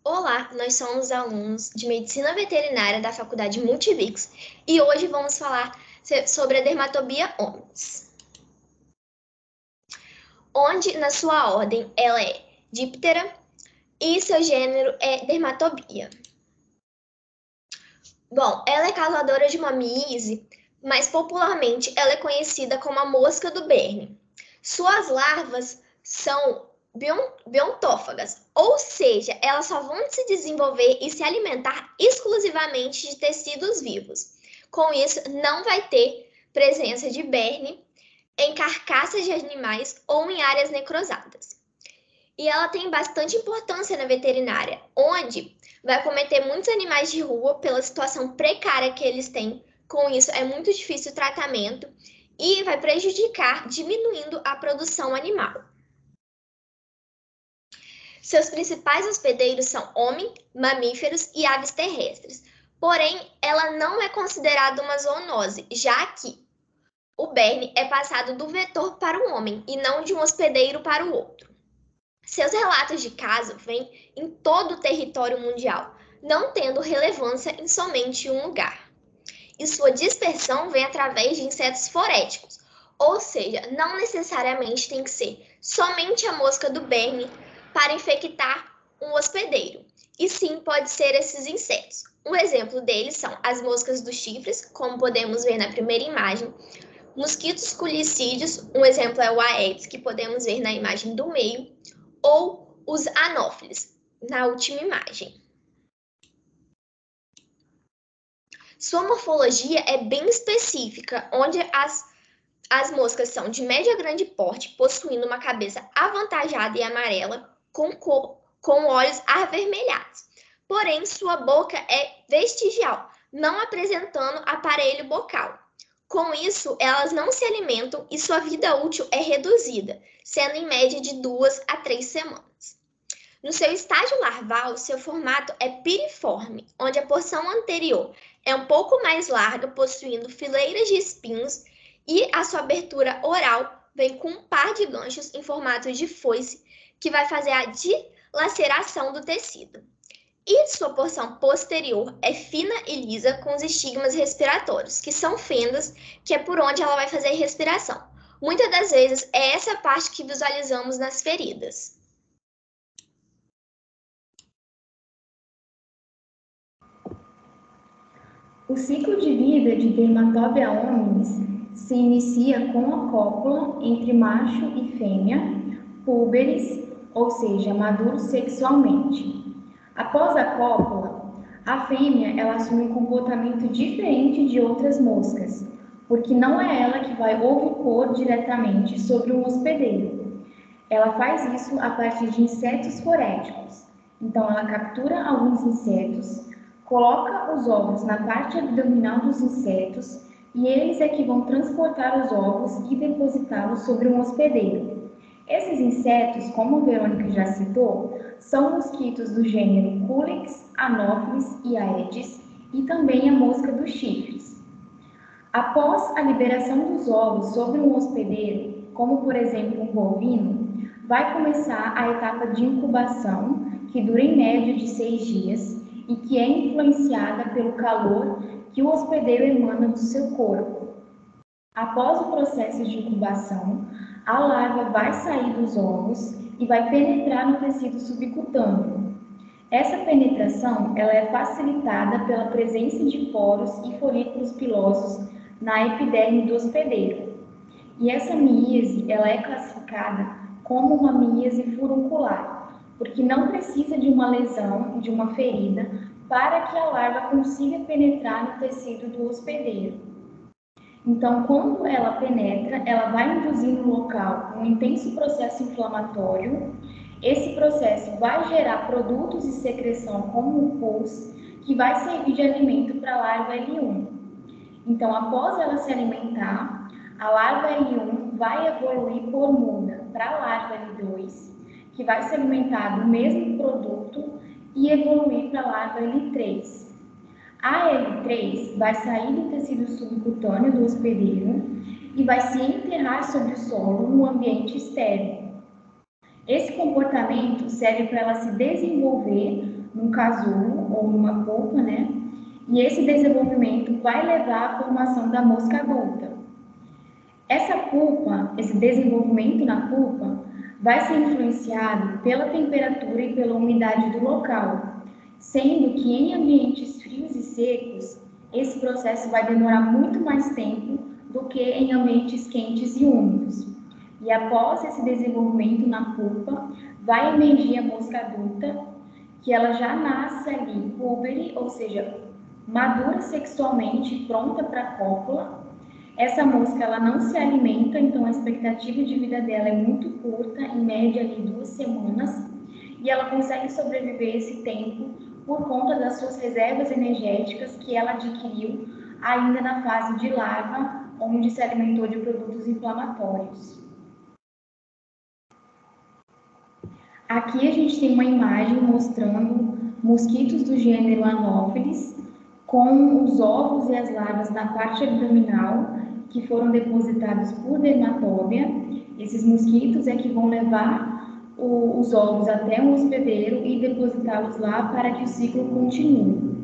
Olá, nós somos alunos de Medicina Veterinária da Faculdade Multivix e hoje vamos falar sobre a dermatobia hominis, onde na sua ordem ela é díptera e seu gênero é dermatobia. Bom, ela é causadora de uma miíase, mas popularmente ela é conhecida como a mosca do Berne. Suas larvas são biontófagas, ou seja, elas só vão se desenvolver e se alimentar exclusivamente de tecidos vivos. Com isso, não vai ter presença de Berne em carcaças de animais ou em áreas necrosadas. E ela tem bastante importância na veterinária, onde vai cometer muitos animais de rua pela situação precária que eles têm. Com isso, é muito difícil o tratamento e vai prejudicar, diminuindo a produção animal. Seus principais hospedeiros são homem, mamíferos e aves terrestres. Porém, ela não é considerada uma zoonose, já que o Berne é passado do vetor para o homem e não de um hospedeiro para o outro. Seus relatos de caso vêm em todo o território mundial, não tendo relevância em somente um lugar. E sua dispersão vem através de insetos foréticos, ou seja, não necessariamente tem que ser somente a mosca do Berne para infectar um hospedeiro, e sim pode ser esses insetos. Um exemplo deles são as moscas dos chifres, como podemos ver na primeira imagem, mosquitos culicídeos, um exemplo é o Aedes, que podemos ver na imagem do meio, ou os anófilis, na última imagem. Sua morfologia é bem específica, onde as moscas são de médio a grande porte, possuindo uma cabeça avantajada e amarela, com olhos avermelhados. Porém, sua boca é vestigial, não apresentando aparelho bocal. Com isso, elas não se alimentam e sua vida útil é reduzida, sendo em média de 2 a 3 semanas. No seu estágio larval, seu formato é piriforme, onde a porção anterior é um pouco mais larga, possuindo fileiras de espinhos, e a sua abertura oral vem com um par de ganchos em formato de foice, que vai fazer a dilaceração do tecido. E sua porção posterior é fina e lisa, com os estigmas respiratórios, que são fendas, que é por onde ela vai fazer a respiração. Muitas das vezes é essa parte que visualizamos nas feridas. O ciclo de vida de Dermatobia hominis se inicia com a cópula entre macho e fêmea, púberes, ou seja, maduros sexualmente. Após a cópula, a fêmea ela assume um comportamento diferente de outras moscas, porque não é ela que vai ovipor diretamente sobre um hospedeiro. Ela faz isso a partir de insetos foréticos. Então, ela captura alguns insetos, coloca os ovos na parte abdominal dos insetos e eles é que vão transportar os ovos e depositá-los sobre um hospedeiro. Esses insetos, como a Verônica já citou, são mosquitos do gênero Culex, Anopheles e Aedes e também a mosca dos chifres. Após a liberação dos ovos sobre um hospedeiro, como por exemplo um bovino, vai começar a etapa de incubação, que dura em média de 6 dias e que é influenciada pelo calor que o hospedeiro emana do seu corpo. Após o processo de incubação, a larva vai sair dos ovos e vai penetrar no tecido subcutâneo. Essa penetração ela é facilitada pela presença de poros e folículos pilosos na epiderme do hospedeiro. E essa miíase ela é classificada como uma miíase furuncular, porque não precisa de uma lesão, de uma ferida, para que a larva consiga penetrar no tecido do hospedeiro. Então, quando ela penetra, ela vai induzir no local um intenso processo inflamatório. Esse processo vai gerar produtos de secreção como o pus, que vai servir de alimento para a larva L1. Então, após ela se alimentar, a larva L1 vai evoluir por muda para a larva L2, que vai se alimentar do mesmo produto e evoluir para a larva L3. A L3 vai sair do tecido subcutâneo do hospedeiro e vai se enterrar sobre o solo no ambiente externo. Esse comportamento serve para ela se desenvolver num casulo ou numa polpa, né? E esse desenvolvimento vai levar à formação da mosca adulta. Essa pulpa, esse desenvolvimento na pulpa, vai ser influenciado pela temperatura e pela umidade do local, sendo que em ambientes frios e secos, esse processo vai demorar muito mais tempo do que em ambientes quentes e úmidos. E após esse desenvolvimento na pulpa, vai emergir a mosca adulta, que ela já nasce ali púbere, ou seja, madura sexualmente, pronta para a cópula. Essa mosca ela não se alimenta, então a expectativa de vida dela é muito curta, em média ali 2 semanas, e ela consegue sobreviver esse tempo por conta das suas reservas energéticas que ela adquiriu ainda na fase de larva, onde se alimentou de produtos inflamatórios. Aqui a gente tem uma imagem mostrando mosquitos do gênero Anopheles com os ovos e as larvas na parte abdominal que foram depositados por dermatóbia. Esses mosquitos é que vão levar os ovos até um hospedeiro e depositá-los lá para que o ciclo continue.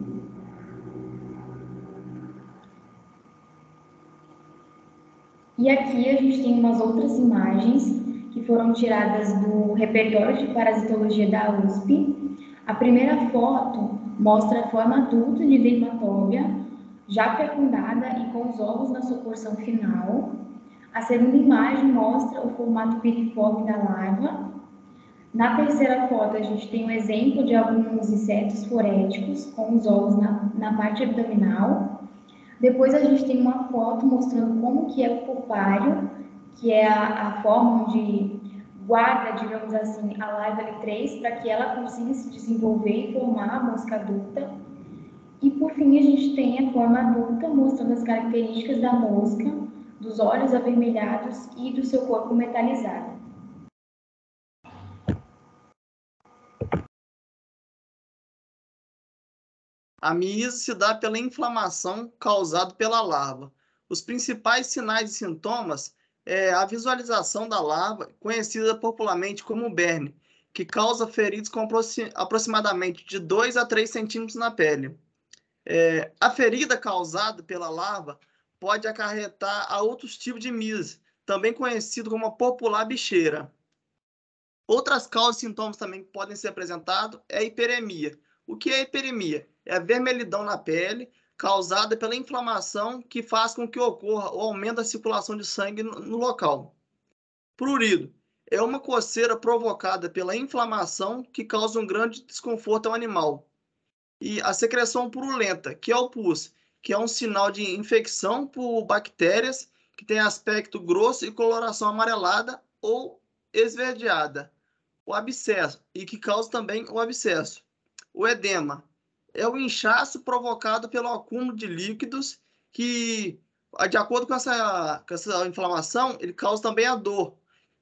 E aqui a gente tem umas outras imagens que foram tiradas do repertório de parasitologia da USP. A primeira foto mostra a forma adulta de dermatóbia, já fecundada e com os ovos na sua porção final. A segunda imagem mostra o formato piriforme da larva. Na terceira foto, a gente tem um exemplo de alguns insetos foréticos com os ovos na parte abdominal. Depois a gente tem uma foto mostrando como que é o pulpário, que é a forma onde guarda, digamos assim, a larva L3 para que ela consiga se desenvolver e formar a mosca adulta. E por fim a gente tem a forma adulta mostrando as características da mosca, dos olhos avermelhados e do seu corpo metalizado. A miíase se dá pela inflamação causada pela larva. Os principais sinais e sintomas é a visualização da larva, conhecida popularmente como berne, que causa feridas com aproximadamente de 2 a 3 centímetros na pele. A ferida causada pela larva pode acarretar a outros tipos de miíase, também conhecido como a popular bicheira. Outras causas e sintomas também que podem ser apresentados é a hiperemia. O que é a hiperemia? É a vermelhidão na pele causada pela inflamação que faz com que ocorra o aumento da circulação de sangue no local. Prurido é uma coceira provocada pela inflamação que causa um grande desconforto ao animal. E a secreção purulenta, que é o pus, que é um sinal de infecção por bactérias que tem aspecto grosso e coloração amarelada ou esverdeada. O abscesso, e que causa também o abscesso. O edema é o inchaço provocado pelo acúmulo de líquidos que, de acordo com essa inflamação, ele causa também a dor.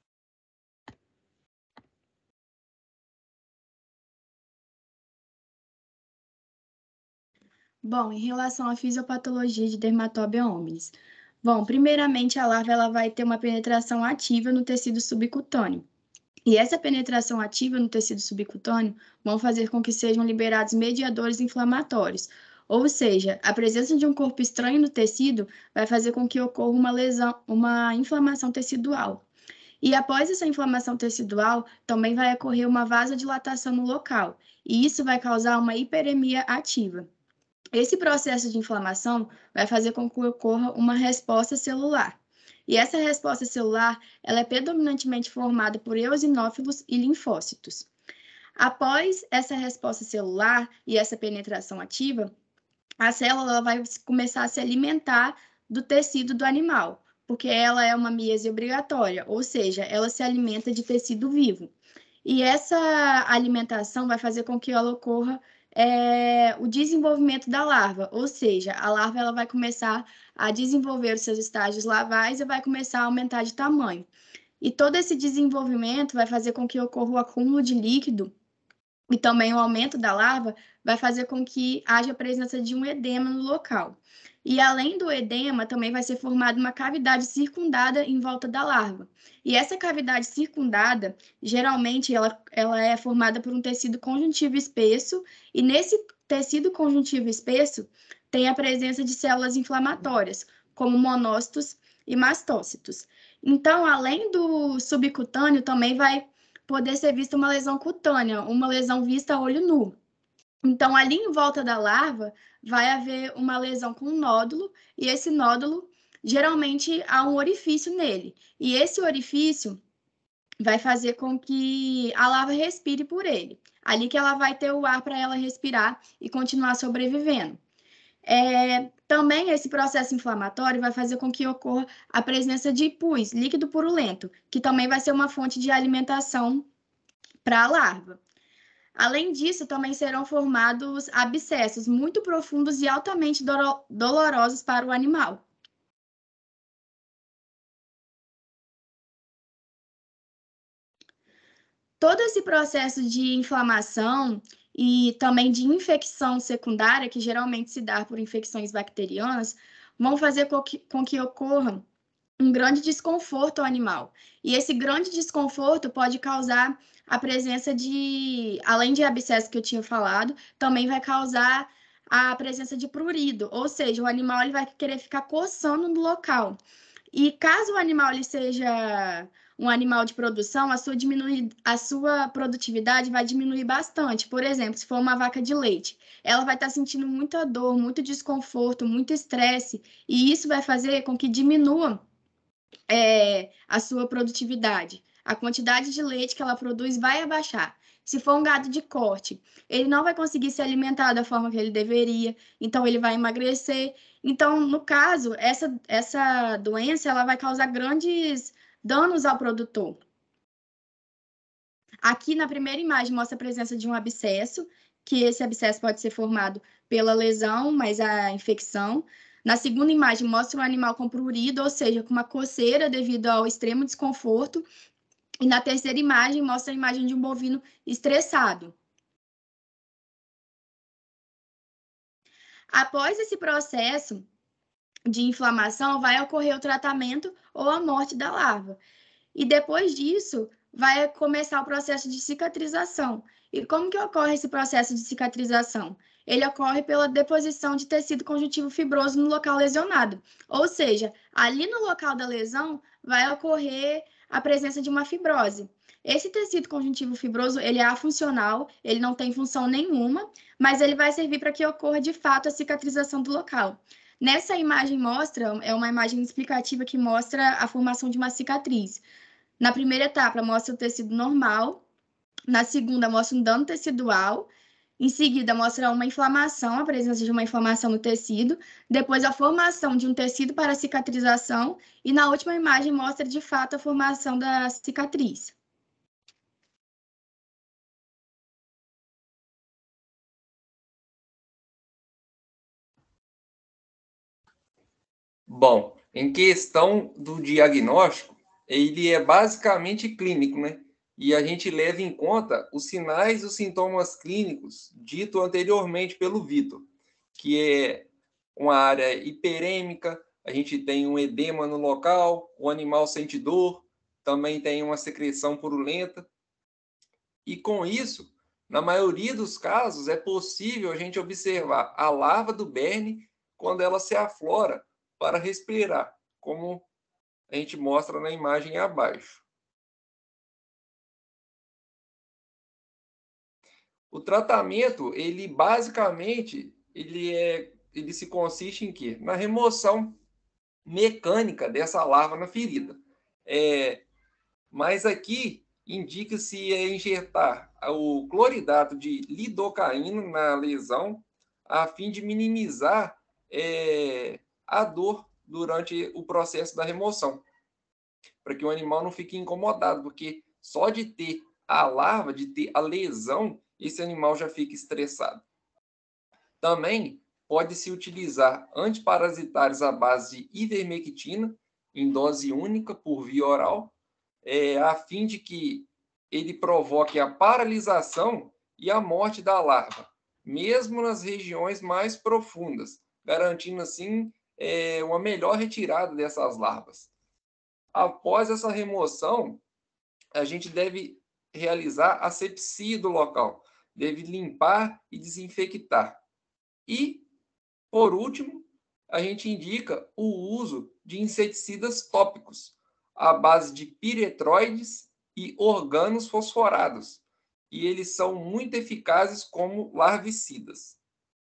Bom, em relação à fisiopatologia de Dermatobia hominis. Bom, primeiramente a larva ela vai ter uma penetração ativa no tecido subcutâneo. E essa penetração ativa no tecido subcutâneo vão fazer com que sejam liberados mediadores inflamatórios. Ou seja, a presença de um corpo estranho no tecido vai fazer com que ocorra uma lesão, uma inflamação tecidual. E após essa inflamação tecidual, também vai ocorrer uma vasodilatação no local. E isso vai causar uma hiperemia ativa. Esse processo de inflamação vai fazer com que ocorra uma resposta celular. E essa resposta celular, ela é predominantemente formada por eosinófilos e linfócitos. Após essa resposta celular e essa penetração ativa, a célula vai começar a se alimentar do tecido do animal, porque ela é uma miíase obrigatória, ou seja, ela se alimenta de tecido vivo. E essa alimentação vai fazer com que ela ocorra o desenvolvimento da larva, ou seja, a larva ela vai começar a desenvolver os seus estágios larvais e vai começar a aumentar de tamanho. E todo esse desenvolvimento vai fazer com que ocorra o acúmulo de líquido e também o aumento da larva vai fazer com que haja a presença de um edema no local. E além do edema, também vai ser formada uma cavidade circundada em volta da larva. E essa cavidade circundada, geralmente, ela é formada por um tecido conjuntivo espesso, e nesse tecido conjuntivo espesso tem a presença de células inflamatórias, como monócitos e mastócitos. Então, além do subcutâneo, também vai poder ser vista uma lesão cutânea, uma lesão vista a olho nu. Então, ali em volta da larva, vai haver uma lesão com um nódulo, e esse nódulo, geralmente, há um orifício nele. E esse orifício vai fazer com que a larva respire por ele. Ali que ela vai ter o ar para ela respirar e continuar sobrevivendo. Também esse processo inflamatório vai fazer com que ocorra a presença de pus, líquido purulento, que também vai ser uma fonte de alimentação para a larva. Além disso, também serão formados abscessos muito profundos e altamente dolorosos para o animal. Todo esse processo de inflamação e também de infecção secundária, que geralmente se dá por infecções bacterianas, vão fazer com que ocorra um grande desconforto ao animal. E esse grande desconforto pode causar a presença de, além de abscesso que eu tinha falado, também vai causar a presença de prurido, ou seja, o animal ele vai querer ficar coçando no local. E caso o animal ele seja um animal de produção, a sua produtividade vai diminuir bastante. Por exemplo, se for uma vaca de leite, ela vai estar sentindo muita dor, muito desconforto, muito estresse, e isso vai fazer com que diminua a sua produtividade. A quantidade de leite que ela produz vai abaixar. Se for um gado de corte, ele não vai conseguir se alimentar da forma que ele deveria, então ele vai emagrecer. Então, no caso, essa doença ela vai causar grandes danos ao produtor. Aqui na primeira imagem mostra a presença de um abscesso, que esse abscesso pode ser formado pela lesão, mas a infecção. Na segunda imagem mostra um animal com prurido, ou seja, com uma coceira devido ao extremo desconforto. E na terceira imagem mostra a imagem de um bovino estressado. Após esse processo de inflamação, vai ocorrer o tratamento ou a morte da larva. E depois disso, vai começar o processo de cicatrização. E como que ocorre esse processo de cicatrização? Ele ocorre pela deposição de tecido conjuntivo fibroso no local lesionado. Ou seja, ali no local da lesão, vai ocorrer a presença de uma fibrose. Esse tecido conjuntivo fibroso, ele é afuncional, ele não tem função nenhuma, mas ele vai servir para que ocorra, de fato, a cicatrização do local. Nessa imagem é uma imagem explicativa que mostra a formação de uma cicatriz. Na primeira etapa, mostra o tecido normal. Na segunda, mostra um dano tecidual. Em seguida, mostra uma inflamação, a presença de uma inflamação no tecido. Depois, a formação de um tecido para cicatrização. E na última imagem, mostra, de fato, a formação da cicatriz. Bom, em questão do diagnóstico, ele é basicamente clínico, né? E a gente leva em conta os sinais e os sintomas clínicos dito anteriormente pelo Vitor, que é uma área hiperêmica, a gente tem um edema no local, o animal sente dor, também tem uma secreção purulenta. E com isso, na maioria dos casos, é possível a gente observar a larva do berne quando ela se aflora para respirar, como a gente mostra na imagem abaixo. O tratamento, ele basicamente, ele se consiste em quê? Na remoção mecânica dessa larva na ferida. Mas aqui indica-se injetar o cloridato de lidocaína na lesão a fim de minimizar a dor durante o processo da remoção, para que o animal não fique incomodado, porque só de ter a larva, de ter a lesão, esse animal já fica estressado. Também pode-se utilizar antiparasitários à base de ivermectina, em dose única por via oral, a fim de que ele provoque a paralisação e a morte da larva, mesmo nas regiões mais profundas, garantindo assim uma melhor retirada dessas larvas. Após essa remoção, a gente deve realizar a asepsia do local, deve limpar e desinfectar. E, por último, a gente indica o uso de inseticidas tópicos, à base de piretroides e organos fosforados, e eles são muito eficazes como larvicidas.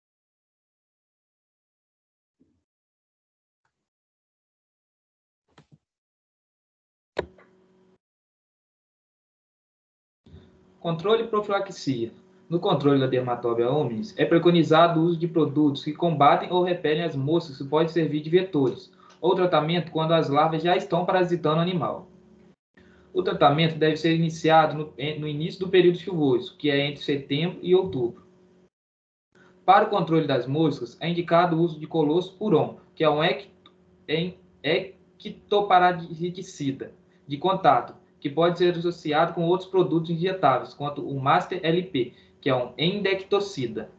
Controle e profilaxia. No controle da Dermatobia hominis, é preconizado o uso de produtos que combatem ou repelem as moscas que podem servir de vetores, ou tratamento quando as larvas já estão parasitando o animal. O tratamento deve ser iniciado no início do período chuvoso, que é entre setembro e outubro. Para o controle das moscas, é indicado o uso de Colosso Puron, que é um ectoparasiticida de contato, que pode ser associado com outros produtos injetáveis, quanto o Master LP, que é um endectocida.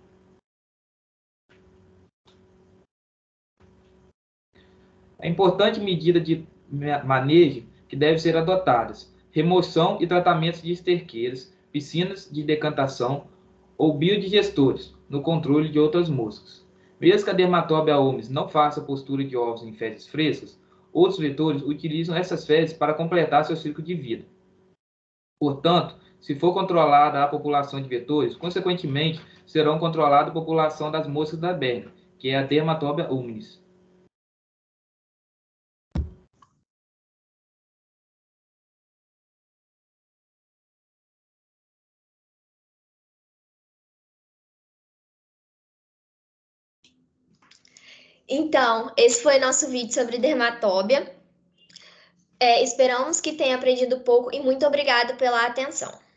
É importante medida de manejo que devem ser adotadas: remoção e tratamento de esterqueiras, piscinas de decantação ou biodigestores no controle de outras moscas. Mesmo que a Dermatobia hominis não faça postura de ovos em fezes frescas, outros vetores utilizam essas fezes para completar seu ciclo de vida. Portanto, se for controlada a população de vetores, consequentemente, serão controlada a população das moscas da Berna, que é a Dermatobia hominis. Então, esse foi nosso vídeo sobre dermatóbia. Esperamos que tenha aprendido pouco e muito obrigado pela atenção.